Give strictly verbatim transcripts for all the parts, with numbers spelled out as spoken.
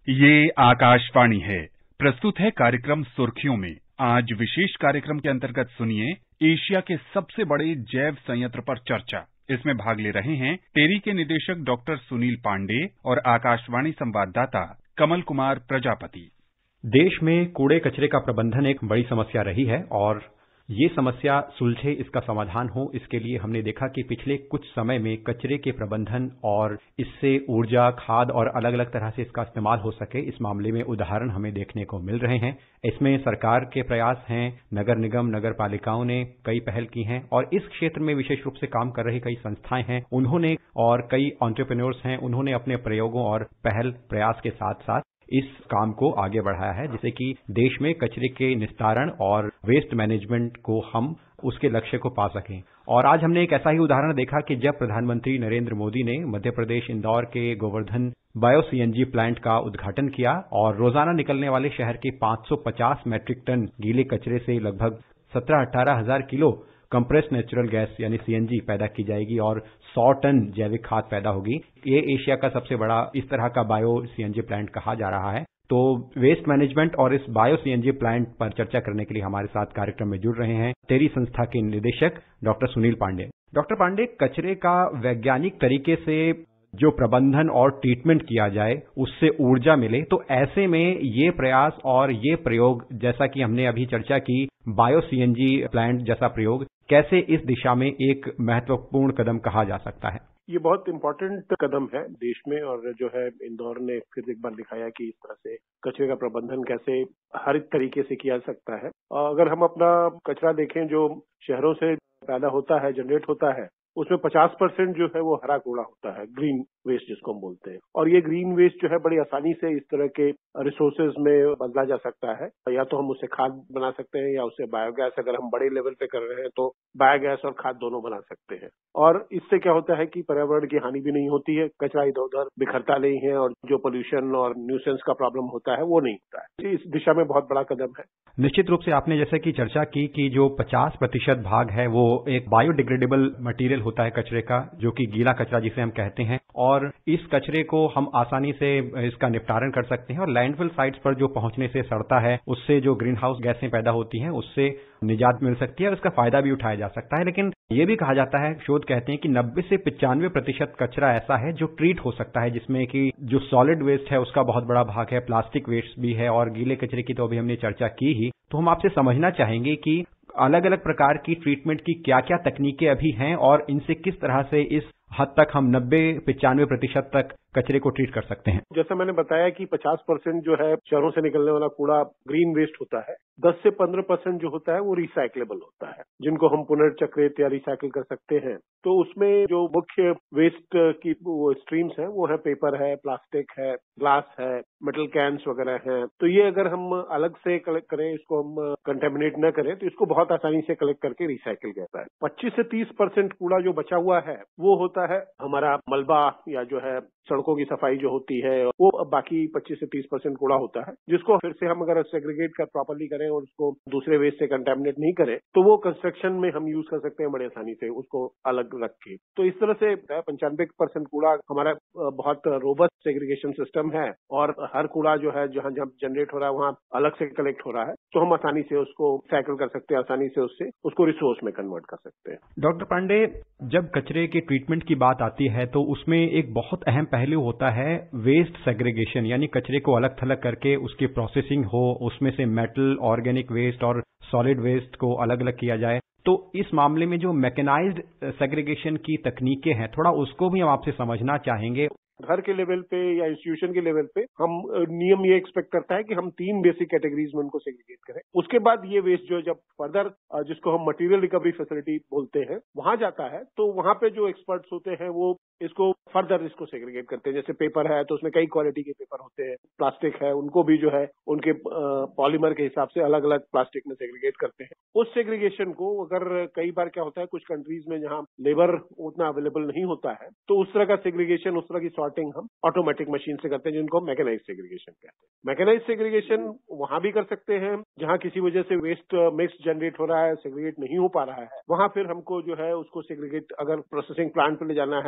ये आकाशवाणी है। प्रस्तुत है कार्यक्रम सुर्खियों में। आज विशेष कार्यक्रम के अंतर्गत सुनिए एशिया के सबसे बड़े जैव संयंत्र पर चर्चा। इसमें भाग ले रहे हैं टेरी के निदेशक डॉक्टर सुनील पांडे और आकाशवाणी संवाददाता कमल कुमार प्रजापति। देश में कूड़े कचरे का प्रबंधन एक बड़ी समस्या रही है और ये समस्या सुलझे, इसका समाधान हो, इसके लिए हमने देखा कि पिछले कुछ समय में कचरे के प्रबंधन और इससे ऊर्जा, खाद और अलग अलग तरह से इसका इस्तेमाल हो सके, इस मामले में उदाहरण हमें देखने को मिल रहे हैं। इसमें सरकार के प्रयास हैं, नगर निगम, नगर पालिकाओं ने कई पहल की हैं और इस क्षेत्र में विशेष रूप से काम कर रही कई संस्थाएं हैं, उन्होंने और कई एंटरप्रेन्योर्स हैं, उन्होंने अपने प्रयोगों और पहल प्रयास के साथ साथ इस काम को आगे बढ़ाया है, जिससे कि देश में कचरे के निस्तारण और वेस्ट मैनेजमेंट को हम उसके लक्ष्य को पा सकें। और आज हमने एक ऐसा ही उदाहरण देखा कि जब प्रधानमंत्री नरेंद्र मोदी ने मध्य प्रदेश इंदौर के गोवर्धन बायो सीएनजी प्लांट का उद्घाटन किया और रोजाना निकलने वाले शहर के पाँच सौ पचास मैट्रिक टन गीले कचरे से लगभग सत्रह अठारह हजार किलो कंप्रेस नेचुरल गैस यानी सीएनजी पैदा की जाएगी और सौ टन जैविक खाद पैदा होगी। ये एशिया का सबसे बड़ा इस तरह का बायो सीएनजी प्लांट कहा जा रहा है। तो वेस्ट मैनेजमेंट और इस बायो सीएनजी प्लांट पर चर्चा करने के लिए हमारे साथ कार्यक्रम में जुड़ रहे हैं टेरी संस्था के निदेशक डॉक्टर सुनील पांडे। डॉक्टर पांडे, कचरे का वैज्ञानिक तरीके से जो प्रबंधन और ट्रीटमेंट किया जाए, उससे ऊर्जा मिले, तो ऐसे में ये प्रयास और ये प्रयोग, जैसा कि हमने अभी चर्चा की, बायो सीएनजी प्लांट जैसा प्रयोग कैसे इस दिशा में एक महत्वपूर्ण कदम कहा जा सकता है? ये बहुत इम्पोर्टेंट कदम है देश में और जो है इंदौर ने फिर एक बार दिखाया कि इस तरह से कचरे का प्रबंधन कैसे हर एक तरीके से किया जा सकता है। अगर हम अपना कचरा देखें जो शहरों से पैदा होता है, जनरेट होता है, उसमें पचास परसेंट जो है वो हरा कूड़ा होता है, ग्रीन वेस्ट जिसको हम बोलते हैं। और ये ग्रीन वेस्ट जो है बड़ी आसानी से इस तरह के रिसोर्सेज में बदला जा सकता है। या तो हम उससे खाद बना सकते हैं या उससे बायोगैस, अगर हम बड़े लेवल पे कर रहे हैं तो बायोगैस और खाद दोनों बना सकते हैं। और इससे क्या होता है कि पर्यावरण की हानि भी नहीं होती है, कचरा इधर उधर बिखरता नहीं है और जो पोल्यूशन और न्यूसेंस का प्रॉब्लम होता है वो नहीं होता है। इस दिशा में बहुत बड़ा कदम है। निश्चित रूप से आपने जैसे कि चर्चा की कि जो पचास प्रतिशत भाग है वो एक बायोडिग्रेडेबल मटेरियल होता है कचरे का, जो कि गीला कचरा जिसे हम कहते हैं, और इस कचरे को हम आसानी से इसका निपटारण कर सकते हैं और लैंडफिल साइट्स पर जो पहुंचने से सड़ता है, उससे जो ग्रीन हाउस गैसें पैदा होती हैं, उससे निजात मिल सकती है और इसका फायदा भी उठाया जा सकता है। लेकिन ये भी कहा जाता है, शोध कहते हैं कि नब्बे से पचानवे प्रतिशत कचरा ऐसा है जो ट्रीट हो सकता है, जिसमें कि जो सॉलिड वेस्ट है उसका बहुत बड़ा भाग है, प्लास्टिक वेस्ट भी है और गीले कचरे की तो अभी हमने चर्चा की ही। तो हम आपसे समझना चाहेंगे कि अलग अलग प्रकार की ट्रीटमेंट की क्या क्या तकनीकें अभी हैं और इनसे किस तरह से इस हद तक हम नब्बे पिचानवे प्रतिशत तक कचरे को ट्रीट कर सकते हैं। जैसे मैंने बताया कि पचास परसेंट जो है शहरों से निकलने वाला कूड़ा ग्रीन वेस्ट होता है, दस से पंद्रह परसेंट जो होता है वो रिसाइक्लेबल होता है, जिनको हम पुनर्चक्रित या रिसाइकिल कर सकते हैं। तो उसमें जो मुख्य वेस्ट की वो स्ट्रीम्स हैं वो है पेपर है, प्लास्टिक है, ग्लास है, मेटल कैंस वगैरह हैं। तो ये अगर हम अलग से कलेक्ट करें, इसको हम कंटेमिनेट न करें, तो इसको बहुत आसानी से कलेक्ट करके रिसाइकिल करता है। पच्चीस से तीस परसेंट कूड़ा जो बचा हुआ है वो होता है हमारा मलबा या जो है सड़कों की सफाई जो होती है, वो बाकी पच्चीस से तीस परसेंट कूड़ा होता है, जिसको फिर से हम अगर सेग्रीगेट कर प्रॉपर्ली करें और उसको दूसरे वेस्ट से कंटेमिनेट नहीं करें तो वो कंस्ट्रक्शन में हम यूज कर सकते हैं बड़े आसानी से उसको अलग रख के। तो इस तरह से पंचानवे परसेंट कूड़ा हमारा बहुत रोबस्ट सेग्रीगेशन सिस्टम है और हर कूड़ा जो है जहाँ जहाँ जनरेट हो रहा है वहाँ अलग से कलेक्ट हो रहा है, तो हम आसानी से उसको साइकिल कर सकते हैं, आसानी से उससे उसको रिसोर्स में कन्वर्ट कर सकते हैं। डॉक्टर पांडे, जब कचरे के ट्रीटमेंट की बात आती है तो उसमें एक बहुत अहम पहलू होता है वेस्ट सेग्रीगेशन, यानी कचरे को अलग थलग करके उसकी प्रोसेसिंग हो, उसमें से मेटल, ऑर्गेनिक वेस्ट और सॉलिड वेस्ट को अलग अलग किया जाए। तो इस मामले में जो मैकेनाइज्ड सेग्रीगेशन की तकनीकें हैं, थोड़ा उसको भी हम आपसे समझना चाहेंगे। घर के लेवल पे या इंस्टीट्यूशन के लेवल पे हम नियम ये एक्सपेक्ट करता है कि हम तीन बेसिक कैटेगरीज में उनको सेग्रीगेट करें। उसके बाद ये वेस्ट जो जब फर्दर जिसको हम मटेरियल रिकवरी फैसिलिटी बोलते हैं वहां जाता है, तो वहां पे जो एक्सपर्ट्स होते हैं वो इसको फर्दर इसको सेग्रीगेट करते हैं। जैसे पेपर है तो उसमें कई क्वालिटी के पेपर होते हैं, प्लास्टिक है उनको भी जो है उनके पॉलीमर के हिसाब से अलग अलग प्लास्टिक में सेग्रीगेट करते हैं। उस सेग्रीगेशन को अगर कई बार क्या होता है कुछ कंट्रीज में जहां लेबर उतना अवेलेबल नहीं होता है, तो उस तरह का सेग्रीगेशन, उस तरह की सॉर्टिंग हम ऑटोमेटिक मशीन से करते हैं, जिनको हम मैकेनाइज सेग्रीगेशन कहते हैं। मैकेनाइज सेग्रीगेशन वहां भी कर सकते हैं जहां किसी वजह से वेस्ट मिक्स जनरेट हो रहा है, सेग्रीगेट नहीं हो पा रहा है, वहां फिर हमको जो है उसको सेग्रीगेट अगर प्रोसेसिंग प्लांट पे ले जाना है तो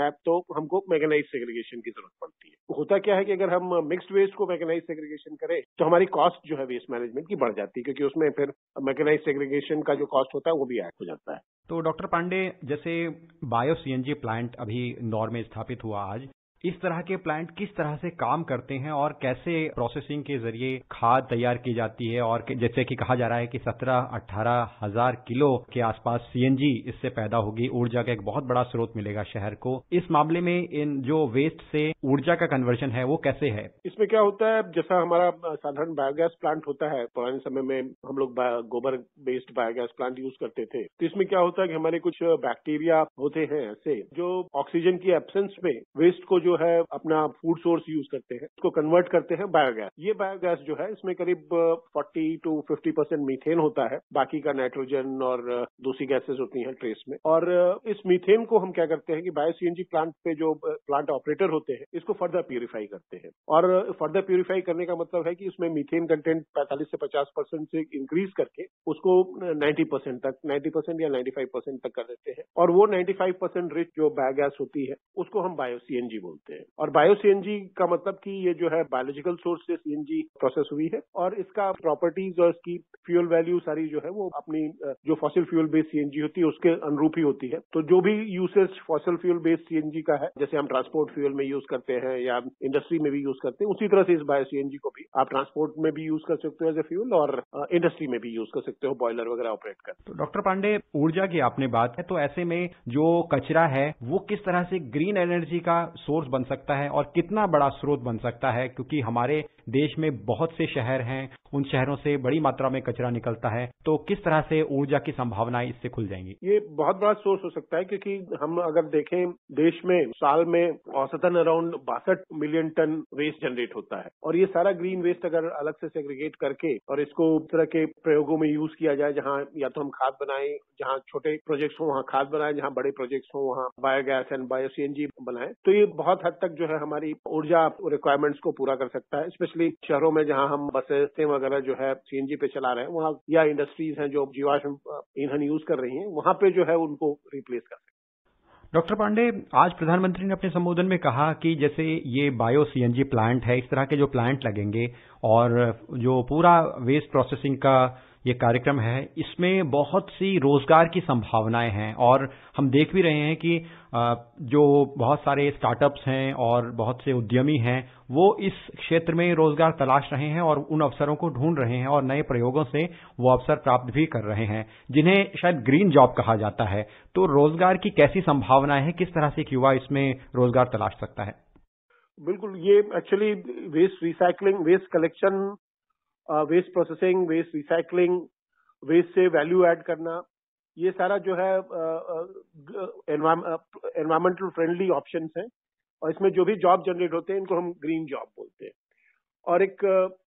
हमको मैकेनाइज सेग्रीगेशन की जरूरत पड़ती है। होता क्या है कि अगर हम मिक्स्ड वेस्ट को मैकेनाइज सेग्रीगेशन करें तो हमारी कॉस्ट जो है वेस्ट मैनेजमेंट की बढ़ जाती है, क्योंकि उसमें फिर मैकेनाइज सेग्रीगेशन का जो कॉस्ट होता है वो भी ऐड हो जाता है। तो डॉक्टर पांडे, जैसे बायो सीएनजी प्लांट अभी इंदौर में स्थापित हुआ आज, इस तरह के प्लांट किस तरह से काम करते हैं और कैसे प्रोसेसिंग के जरिए खाद तैयार की जाती है, और जैसे कि कहा जा रहा है कि सत्रह अठारह हजार किलो के आसपास सीएनजी इससे पैदा होगी, ऊर्जा का एक बहुत बड़ा स्रोत मिलेगा शहर को। इस मामले में इन जो वेस्ट से ऊर्जा का कन्वर्जन है वो कैसे है? इसमें क्या होता है, जैसा हमारा साधारण बायोगैस प्लांट होता है, पुराने समय में हम लोग गोबर बेस्ड बायोगैस प्लांट यूज करते थे, तो इसमें क्या होता है कि हमारे कुछ बैक्टीरिया होते हैं ऐसे जो ऑक्सीजन की एब्सेंस में वेस्ट को जो है अपना फूड सोर्स यूज करते हैं, उसको कन्वर्ट करते हैं बायोगैस। ये बायोगैस जो है इसमें करीब चालीस टू पचास परसेंट मीथेन होता है, बाकी का नाइट्रोजन और दूसरी गैसेस होती हैं ट्रेस में। और इस मीथेन को हम क्या करते हैं कि बायो सीएनजी प्लांट पे जो प्लांट ऑपरेटर होते हैं इसको फर्दर प्यूरिफाई करते हैं। और फर्दर प्यूरिफाई करने का मतलब है कि उसमें मीथेन कंटेंट पैंतालीस से पचास परसेंट से इंक्रीज करके उसको नब्बे परसेंट तक नब्बे परसेंट या पचानवे परसेंट तक कर देते हैं। और वो पचानवे परसेंट रिच जो बायोगैस होती है उसको हम बायो सीएनजी बोलते हैं। और बायो सीएनजी का मतलब कि ये जो है बायोलॉजिकल सोर्स से सीएनजी प्रोसेस हुई है और इसका प्रॉपर्टीज और इसकी फ्यूल वैल्यू सारी जो है वो अपनी जो फॉसिल फ्यूल बेस्ड सीएनजी होती है उसके अनुरूप ही होती है। तो जो भी usage fossil fuel based CNG का है, जैसे हम ट्रांसपोर्ट फ्यूल में यूज करते हैं या इंडस्ट्री में भी यूज करते हैं, उसी तरह से इस बायो सीएनजी को भी आप ट्रांसपोर्ट में भी यूज कर सकते हो एज ए फ्यूल और इंडस्ट्री में भी यूज कर सकते हो बॉयलर वगैरह ऑपरेट कर। तो डॉक्टर पांडे, ऊर्जा की आपने बात है, तो ऐसे में जो कचरा है वो किस तरह से ग्रीन एनर्जी का सोर्स बन सकता है और कितना बड़ा स्रोत बन सकता है? क्योंकि हमारे देश में बहुत से शहर हैं, उन शहरों से बड़ी मात्रा में कचरा निकलता है, तो किस तरह से ऊर्जा की संभावनाएं इससे खुल जाएंगी? ये बहुत बड़ा सोर्स हो सकता है, क्योंकि हम अगर देखें देश में साल में औसतन अराउंड बासठ मिलियन टन वेस्ट जनरेट होता है। और ये सारा ग्रीन वेस्ट अगर अलग से सेग्रीगेट करके और इसको तरह के प्रयोगों में यूज किया जाए, जहाँ या तो हम खाद बनाएं, जहाँ छोटे प्रोजेक्ट्स हो वहाँ खाद बनाएं, जहाँ बड़े प्रोजेक्ट्स हो वहाँ बायोगैस एंड बायो सीएनजी बनाएं, तो ये बहुत हद तक जो है हमारी ऊर्जा रिक्वायरमेंट्स को पूरा कर सकता है। स्पेशली शहरों में जहाँ हम बसें वगैरह जो है सीएनजी पे चला रहे हैं वहाँ, या इंडस्ट्रीज हैं जो जीवाश्म ईंधन यूज कर रही हैं, वहाँ पे जो है उनको रिप्लेस कर सकते हैं। डॉक्टर पांडे, आज प्रधानमंत्री ने अपने संबोधन में कहा कि जैसे ये बायो सीएनजी प्लांट है, इस तरह के जो प्लांट लगेंगे और जो पूरा वेस्ट प्रोसेसिंग का ये कार्यक्रम है, इसमें बहुत सी रोजगार की संभावनाएं हैं। और हम देख भी रहे हैं कि जो बहुत सारे स्टार्टअप्स हैं और बहुत से उद्यमी हैं वो इस क्षेत्र में रोजगार तलाश रहे हैं और उन अवसरों को ढूंढ रहे हैं और नए प्रयोगों से वो अवसर प्राप्त भी कर रहे हैं, जिन्हें शायद ग्रीन जॉब कहा जाता है। तो रोजगार की कैसी संभावनाएं हैं, किस तरह से एक युवा इसमें रोजगार तलाश सकता है? बिल्कुल, ये actually waste recycling, waste collection, waste processing, waste recycling, waste से वैल्यू ऐड करना, ये सारा जो है एनवायरमेंटल फ्रेंडली ऑप्शंस हैं। और इसमें जो भी जॉब जनरेट होते हैं इनको हम ग्रीन जॉब बोलते हैं। और एक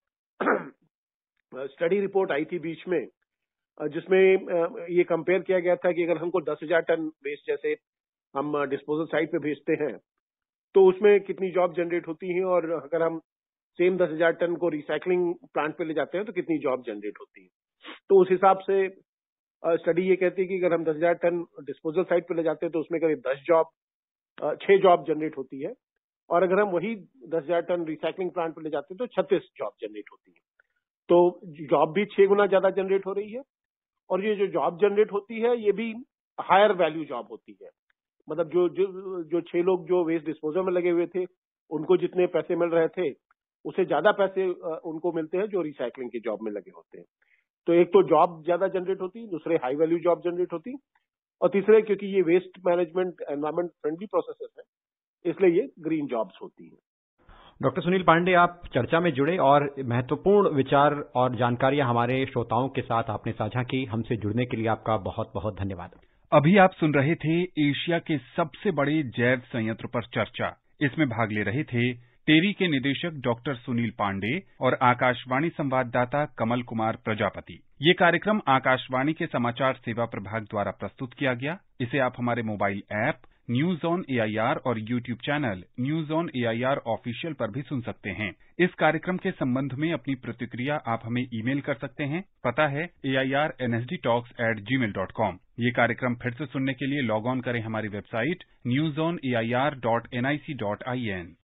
स्टडी रिपोर्ट आई थी बीच में, जिसमें ये कंपेयर किया गया था कि अगर हमको दस हजार टन वेस्ट जैसे हम डिस्पोजल साइट पे भेजते हैं तो उसमें कितनी जॉब जनरेट होती है, और अगर हम सेम दस हजार टन को रिसाइकलिंग प्लांट पे ले जाते हैं तो कितनी जॉब जनरेट होती है। तो उस हिसाब से स्टडी ये कहती है कि अगर हम दस हजार टन डिस्पोजल साइट पे ले जाते हैं तो उसमें करीब दस जॉब छह जॉब जनरेट होती है, और अगर हम वही दस हजार टन रिसाइकलिंग प्लांट पे ले जाते हैं तो छत्तीस जॉब जनरेट होती है। तो जॉब भी छह गुना ज्यादा जनरेट हो रही है, और ये जो जॉब जनरेट होती है ये भी हायर वैल्यू जॉब होती है। मतलब जो जो जो छह लोग जो वेस्ट डिस्पोजल में लगे हुए थे उनको जितने पैसे मिल रहे थे उससे ज्यादा पैसे उनको मिलते हैं जो रिसाइकलिंग की जॉब में लगे होते हैं। तो एक तो जॉब ज्यादा जनरेट होती, दूसरे हाई वैल्यू जॉब जनरेट होती, और तीसरे क्योंकि ये waste management environment friendly processes है इसलिए ये ग्रीन जॉब्स होती है। डॉक्टर सुनील पांडे, आप चर्चा में जुड़े और महत्वपूर्ण विचार और जानकारियां हमारे श्रोताओं के साथ आपने साझा की। हमसे जुड़ने के लिए आपका बहुत बहुत धन्यवाद। अभी आप सुन रहे थे एशिया के सबसे बड़े जैव संयंत्र पर चर्चा। इसमें भाग ले रहे थे टेरी के निदेशक डॉक्टर सुनील पांडे और आकाशवाणी संवाददाता कमल कुमार प्रजापति। ये कार्यक्रम आकाशवाणी के समाचार सेवा प्रभाग द्वारा प्रस्तुत किया गया। इसे आप हमारे mobile app news on AIR और YouTube channel news on AIR official पर भी सुन सकते हैं। इस कार्यक्रम के संबंध में अपनी प्रतिक्रिया आप हमें ईमेल कर सकते हैं। पता है A I R N S D talks at gmail dot com. ये कार्यक्रम फिर से सुनने के लिए लॉग ऑन करें हमारी website news on A I R dot N I C dot I N.